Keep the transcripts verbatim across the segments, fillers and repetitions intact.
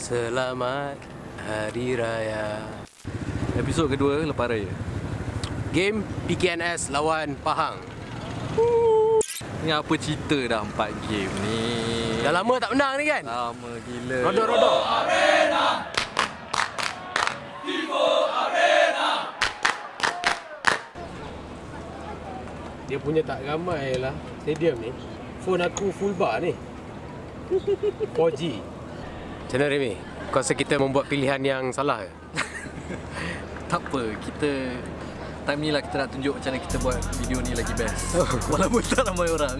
Selamat Hari Raya. Episod kedua lepas raya. Game P K N S lawan Pahang. Ni apa cerita dah empat game ni? Dah lama tak menang ni kan? Lama gila. Rodok-rodok. Dia punya tak ramai lah stadium ni. Phone aku full bar ni. four G. Macam mana Remy? Kau rasa kita membuat pilihan yang salah ke? Tak apa, kita time ni lah kita nak tunjuk macam mana kita buat video ni lagi best. Walaupun tak ramai orang.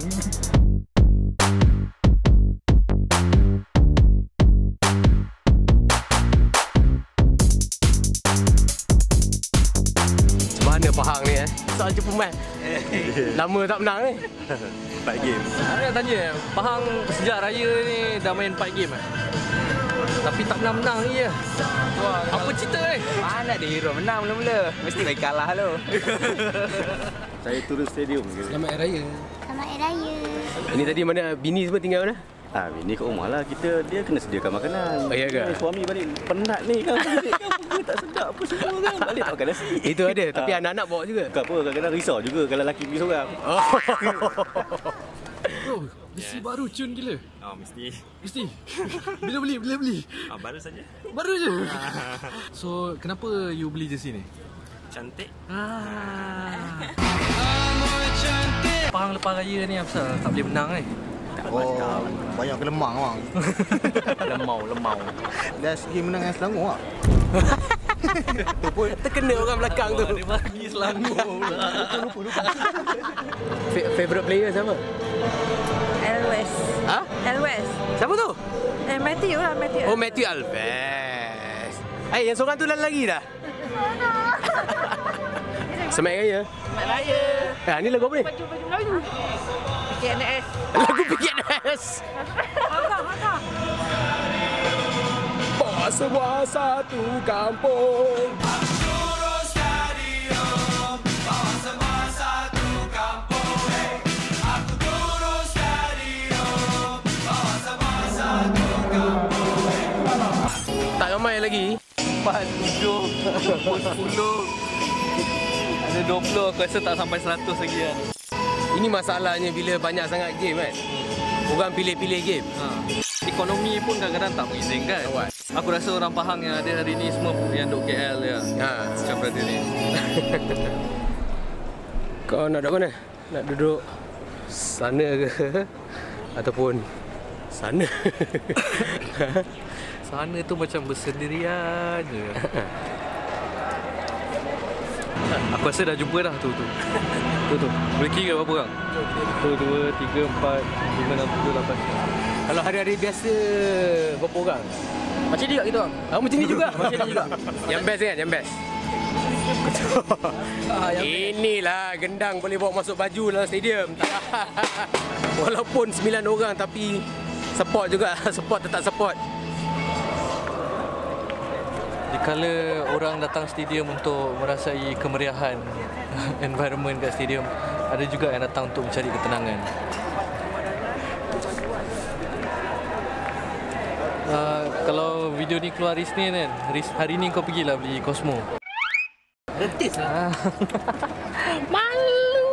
Macam mana Pahang ni eh? Soal jumpa mat. Lama tak menang ni. empat game. Saya nak tanya, Pahang sejak raya ni dah main empat game eh? Tapi tak menang-menang ni je. Wah, apa cerita ni? Mana ada hero menang mula-mula. Mesti bagi kalah lo. Saya turun stadium ke? Selamat Hari Raya. Selamat Hari Raya. Ini tadi mana bini semua tinggal mana? Ah, bini kat rumah lah. Kita, dia kena sediakan makanan. Oh, iya ke? Suami balik penat ni kan. Balik kan pergi tak sedap apa semua kan. Balik tak makan nasi. Itu ada, tapi anak-anak bawa juga. Tak apa, kadang-kadang risau juga kalau lelaki pergi seorang. Oh. Bro, besi yes. Baru cun gila. Oh, mesti. Mesti. Bila beli? Bila beli? Oh, baru saja. Baru je. So, kenapa you beli jersey ni? Cantik. Ah. Pahang lepas raya ni apa tak boleh menang ni? Oh, banyak kelemang bang. Lemau, lemau. Dah segi menang dengan Selangor ah. Terkena orang belakang tu. Dia bagi Selangor pula. Lupa lupa. Fa- Favorite player siapa? Alves. Ha? Alves. Siapa tu? Eh, Matthew lah, Matthew. Oh, Matthew Alves. Eh, yang seorang tu dah lari dah. Selamat Raya. Selamat Raya. Ah, ni lagu apa ni? Baju-baju Melayu. P K N S. Lagu P K N S. Hakak, hakak. Bawa semua satu kampung. Tak ramai lagi. Empat, tujuh, sepuluh. Ada dua puluh, aku rasa tak sampai seratus lagi kan. Ini masalahnya bila banyak sangat game kan. Orang pilih-pilih game. Ha. Ekonomi pun kadang-kadang tak mengizinkan. Awak. Aku rasa orang Pahang yang ada hari ni semua yang duduk K L ya. Ha. Macam brother ni. Kau nak duduk mana? Nak duduk sana ke? Ataupun sana? Sana tu macam bersendirian je. Aku rasa dah jumpa dah tu tu. Tu tu. Boleh kira berapa orang? Satu, dua, tiga, empat, lima, enam, tujuh, lapan. Kalau hari-hari biasa berapa orang? Macam ni juga kita orang. Ah, macam ni juga. Macam ni juga. Yang best kan? Yang best. Ah, yang Inilah gendang boleh bawa masuk baju dalam stadium. Walaupun sembilan orang tapi support juga. Support tetap support. Dikala orang datang stadium untuk merasai kemeriahan environment kat stadium, ada juga yang datang untuk mencari ketenangan. Uh, kalau video ni keluar hari Isnin kan, hari ni kau pergilah beli Cosmo. Retis lah. Malu.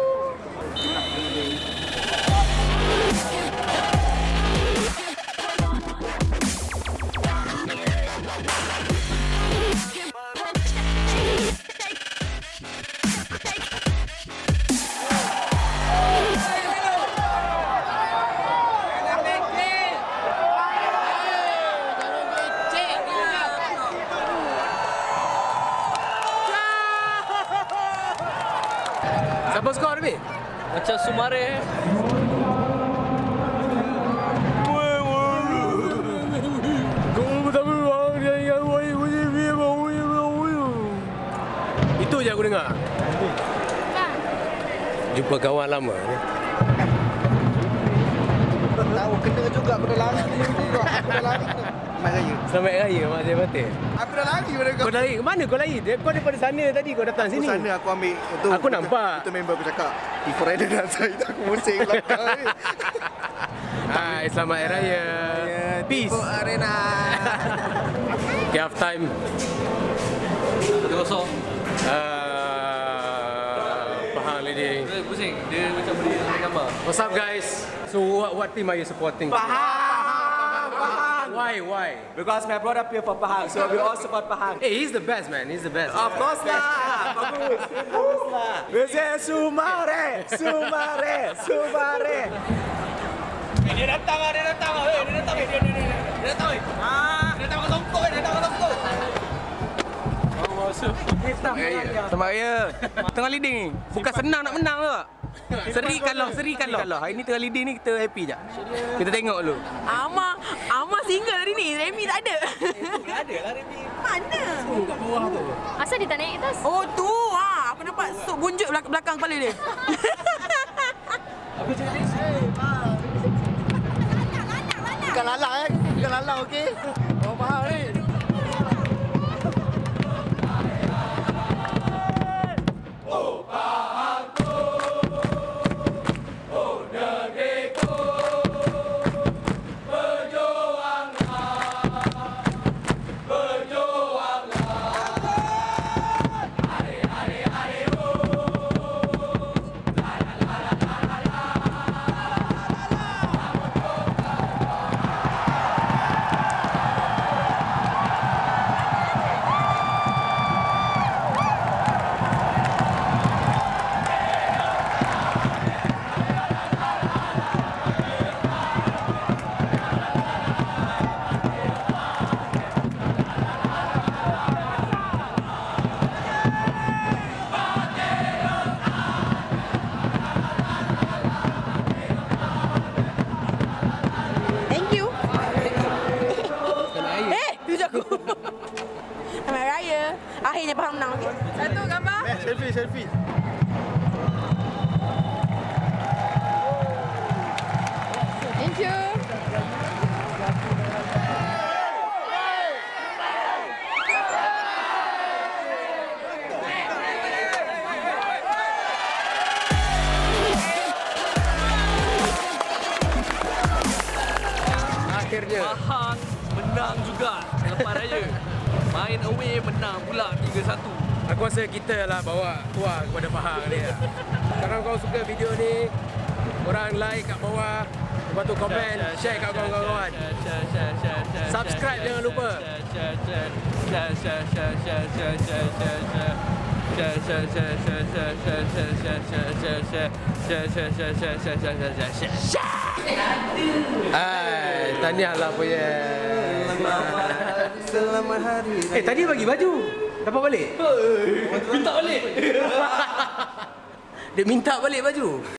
Siapa skor ni? Macam Sumare. Itu je aku dengar. Jumpa kawan lama ni. Tahu kena juga aku dah lari juga. Aku dah lari. Selamat Raya. Selamat Raya Mak Zai Fatih. Aku dah lari pada kau. Kau lari ke mana kau lari? Kau daripada sana tadi kau datang sini. Aku sana aku ambil itu. Aku nampak. Itu member aku cakap. Before Rider dan saya aku musik belakang ni. Hai, selamat Hari Raya. Ya, Peace. Arena. Okay, half time. Satu kosong. Uh, Pahang leading. Dia pusing. Dia macam beri gambar. What's up, guys? So, what, what team are you supporting? Pahang! Pahang! Why? Why? Because my brought up here for Pahang, so we all support Pahang. Hey, he's the best, man. He's the best. Of course lah, bagus, bagus lah. We say Sumare, Sumare, Sumare. Dia datang, dia datang, dia datang, dia datang, dia datang. Ah, dia datang ke Songkok, dia datang ke Songkok. Selamat Raya. Tengah leading ni. Bukan senang nak menang ke? Seri kalah, seri kalah. Hari ni tengah leading ni kita happy je. Kita tengok dulu. Ama, Ama single hari ni. Remy tak ada. Tak ada lah Remy. Mana? Kat bawah tu. Asal dia tak naik atas? Oh tu. Ha, aku nampak sup bunjuk belakang, belakang kepala dia. Bukan lalang eh. Bukan lalang, okey? Orang faham ni. Thank you. Eh, tujuh aku. Selamat Raya. Akhirnya Pahang menang, okey? Satu gambar. Eh, selfie, selfie. Thank you. Akhirnya. Pahang menang juga selepas raya. Main away menang pula tiga satu. Aku rasa kita lah bawa tuah kepada Pahang ni lah. Kalau kau suka video ni, korang like kat bawah. Lepas tu komen, share kat kawan-kawan. Subscribe jangan lupa. Hai, tahniahlah punya. Selamat hari. Eh, tadi bagi baju. Dapat balik? Minta balik. Dia minta balik baju.